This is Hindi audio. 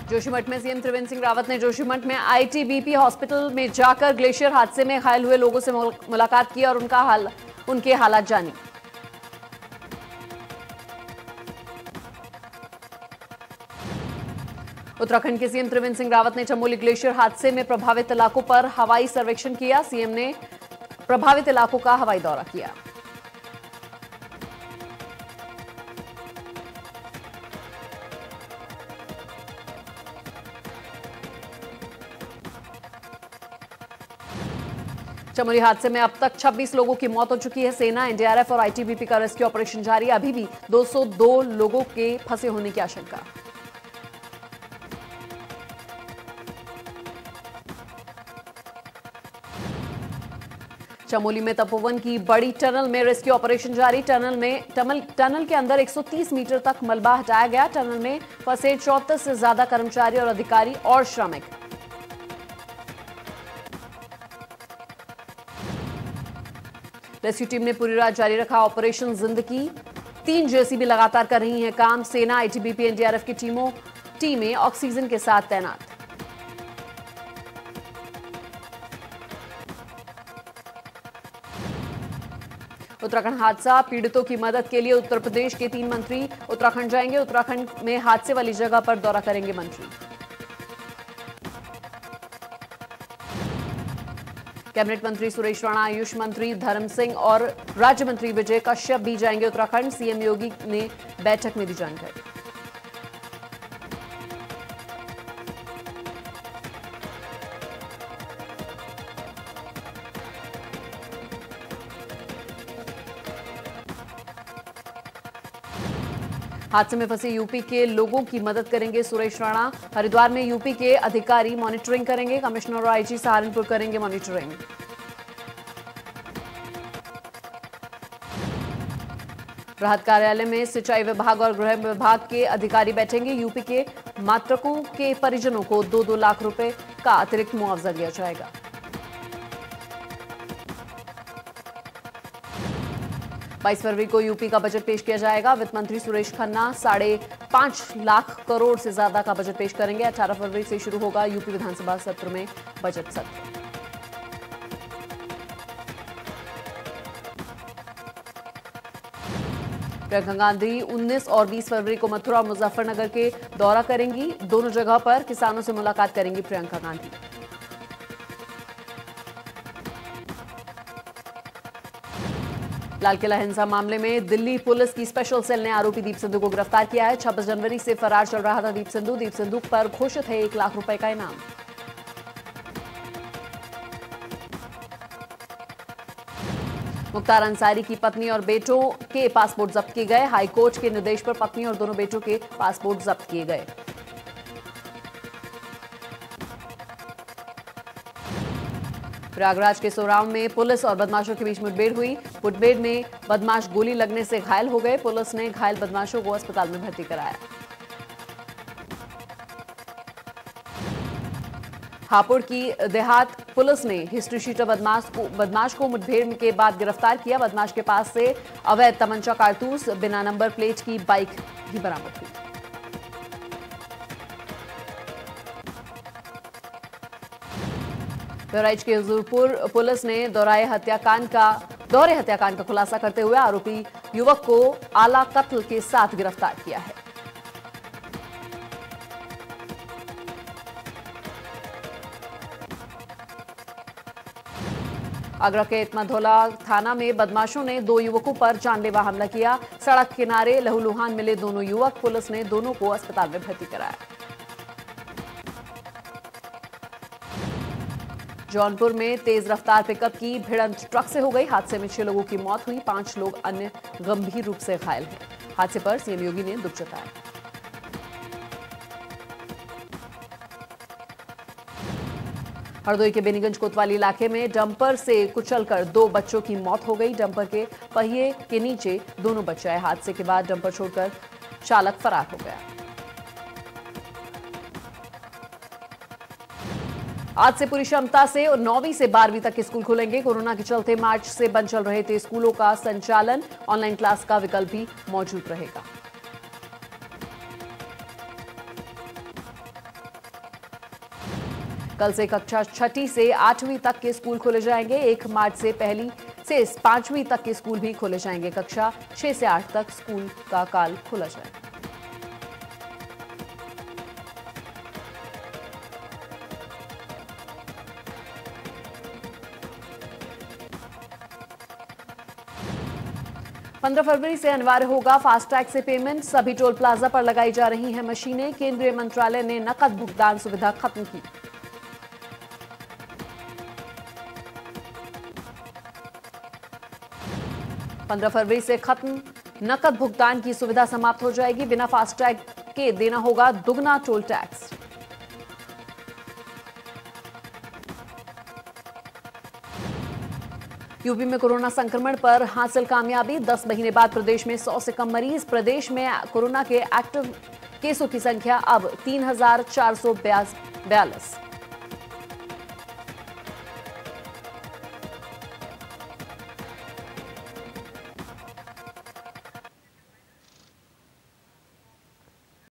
जोशीमठ में सीएम त्रिवेंद्र सिंह रावत ने जोशीमठ में आईटीबीपी हॉस्पिटल में जाकर ग्लेशियर हादसे में घायल हुए लोगों से मुलाकात की और उनके हालात जानी। उत्तराखंड के सीएम त्रिवेंद्र सिंह रावत ने चमोली ग्लेशियर हादसे में प्रभावित इलाकों पर हवाई सर्वेक्षण किया। सीएम ने प्रभावित इलाकों का हवाई दौरा किया। चमोली हादसे में अब तक 26 लोगों की मौत हो चुकी है। सेना, एनडीआरएफ और आईटीबीपी का रेस्क्यू ऑपरेशन जारी। अभी भी 202 लोगों के फंसे होने की आशंका। चमोली में तपोवन की बड़ी टनल में रेस्क्यू ऑपरेशन जारी। टनल के अंदर 130 मीटर तक मलबा हटाया गया। टनल में फंसे 34 से ज्यादा कर्मचारी और अधिकारी और श्रमिक। रेस्क्यू टीम ने पूरी रात जारी रखा ऑपरेशन जिंदगी। 3 जेसीबी लगातार कर रही हैं काम। सेना, आईटीबीपी, एनडीआरएफ की टीमें ऑक्सीजन के साथ तैनात। उत्तराखंड हादसा पीड़ितों की मदद के लिए उत्तर प्रदेश के 3 मंत्री उत्तराखंड जाएंगे। उत्तराखंड में हादसे वाली जगह पर दौरा करेंगे मंत्री। कैबिनेट मंत्री सुरेश राणा, आयुष मंत्री धर्म सिंह और राज्य मंत्री विजय कश्यप भी जाएंगे उत्तराखंड। सीएम योगी ने बैठक में दी जानकारी। हादसे में फंसे यूपी के लोगों की मदद करेंगे सुरेश राणा। हरिद्वार में यूपी के अधिकारी मॉनिटरिंग करेंगे। कमिश्नर और आईजी सहारनपुर करेंगे मॉनिटरिंग। राहत कार्यालय में सिंचाई विभाग और गृह विभाग के अधिकारी बैठेंगे। यूपी के मातृकों के परिजनों को 2-2 लाख रुपए का अतिरिक्त मुआवजा दिया जाएगा। बाईस फरवरी को यूपी का बजट पेश किया जाएगा। वित्त मंत्री सुरेश खन्ना 5.5 लाख करोड़ से ज्यादा का बजट पेश करेंगे। 18 फरवरी से शुरू होगा यूपी विधानसभा सत्र में बजट सत्र। प्रियंका गांधी 19 और 20 फरवरी को मथुरा और मुजफ्फरनगर के दौरा करेंगी। दोनों जगह पर किसानों से मुलाकात करेंगी प्रियंका गांधी। लाल किला हिंसा मामले में दिल्ली पुलिस की स्पेशल सेल ने आरोपी दीप सिंधु को गिरफ्तार किया है। 26 जनवरी से फरार चल रहा था दीप सिंधु पर घोषित है 1 लाख रुपए का इनाम। मुख्तार अंसारी की पत्नी और बेटों के पासपोर्ट जब्त किए गए। हाईकोर्ट के निर्देश पर पत्नी और दोनों बेटों के पासपोर्ट जब्त किए गए। प्रयागराज के सोराव में पुलिस और बदमाशों के बीच मुठभेड़ हुई। मुठभेड़ में बदमाश गोली लगने से घायल हो गए। पुलिस ने घायल बदमाशों को अस्पताल में भर्ती कराया। हापुड़ की देहात पुलिस ने हिस्ट्री शीटर बदमाश को मुठभेड़ के बाद गिरफ्तार किया। बदमाश के पास से अवैध तमंचा, कारतूस, बिना नंबर प्लेट की बाइक भी बरामद हुई। बहराइच के हुजूरपुर पुलिस ने दोहरे हत्याकांड का खुलासा करते हुए आरोपी युवक को आला कत्ल के साथ गिरफ्तार किया है। आगरा के इतमाधोला थाना में बदमाशों ने 2 युवकों पर जानलेवा हमला किया। सड़क किनारे लहूलुहान मिले दोनों युवक। पुलिस ने दोनों को अस्पताल में भर्ती कराया। जौनपुर में तेज रफ्तार पिकअप की भिड़ंत ट्रक से हो गई। हादसे में 6 लोगों की मौत हुई। 5 लोग अन्य गंभीर रूप से घायल हैं। हादसे पर सीएम योगी ने दुख जताया। हरदोई के बेनीगंज कोतवाली इलाके में डंपर से कुचलकर 2 बच्चों की मौत हो गई। डंपर के पहिए के नीचे दोनों बच्चे आए। हादसे के बाद डंपर छोड़कर चालक फरार हो गया। आज से पूरी क्षमता से 9वीं से 12वीं तक के स्कूल खुलेंगे। कोरोना के चलते मार्च से बंद चल रहे थे स्कूलों का संचालन। ऑनलाइन क्लास का विकल्प भी मौजूद रहेगा। कल से कक्षा 6ठी से 8वीं तक के स्कूल खोले जाएंगे। 1 मार्च से 1ली से 5वीं तक के स्कूल भी खोले जाएंगे। कक्षा 6 से 8 तक स्कूल का काल खोला जाएगा। पंद्रह फरवरी से अनिवार्य होगा फास्टैग से पेमेंट। सभी टोल प्लाजा पर लगाई जा रही हैं मशीनें। केंद्रीय मंत्रालय ने नकद भुगतान सुविधा खत्म की। पंद्रह फरवरी से खत्म नकद भुगतान की सुविधा समाप्त हो जाएगी। बिना फास्टैग के देना होगा दुगना टोल टैक्स। यूपी में कोरोना संक्रमण पर हासिल कामयाबी। 10 महीने बाद प्रदेश में 100 से कम मरीज। प्रदेश में कोरोना के एक्टिव केसों की संख्या अब 3,442।